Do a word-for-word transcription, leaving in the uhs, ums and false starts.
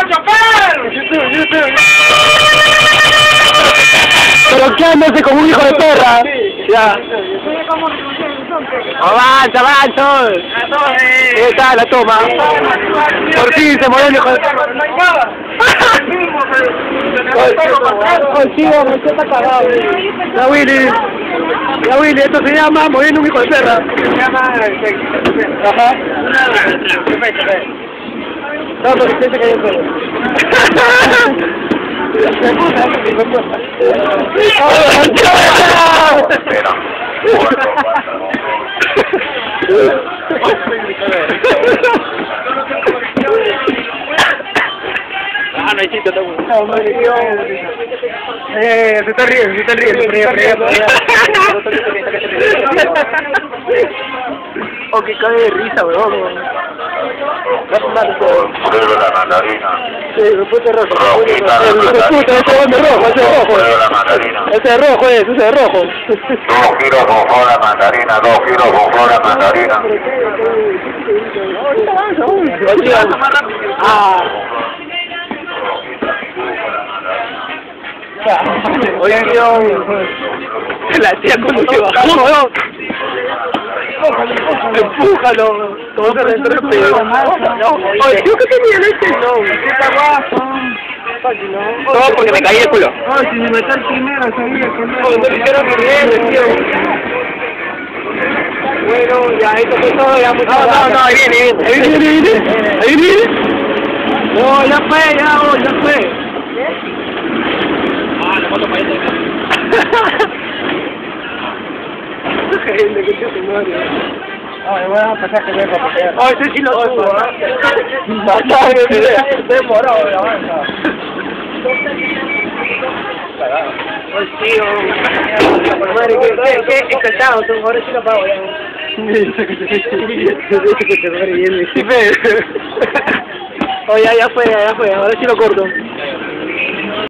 chofer! YouTube, YouTube. Pero qué andas como un hijo de perra. Ya. Avanza, avanza. Ahí está la toma. Por fin se murió el hijo de perra. Consigo, me está cagado. La Willy. La Willy, esto se llama moviendo un hijo de perra. Se llama... Ajá. Perfecto. No, porque piensa que yo puedo. Ah, no hay sitio, no, eh, se está riendo, se está riendo. Oh, que cae de risa, weón. Prueba la mandarina. Sí, me puse rojo. Rojita la El puta, ese es de rojo, ese es rojo. Prueba la mandarina. Ese es rojo, ese es rojo. Dos kilos con flor de mandarina, dos kilos con flor de mandarina. Ah. Oye, tío, la tía cuando se bajó, weón. Empújalo, todo se retrocede. Oye, yo que tenía leche, no. Está guapo. Todo porque me caí el culo. Oh, si me meto el primero, sabía que no. No le hicieron ni bien, tío. Bueno, ya, esto fue todo, ya muchas gracias. No, no, no, ahí viene, ahí viene, ahí viene, ahí viene. No, ya fue, ya, oh, ya fue. Ah, la foto parece acá. Gente, que se muere. No, le voy a pasar que voy a copiar. Oh, ese sí lo subo, ¿ah? Demorado, la avanza. Pues tío, madre, qué, qué, qué encantado, ahora sí lo pago ya. Oh, ya, ya fue, ya fue, ahora sí lo corto.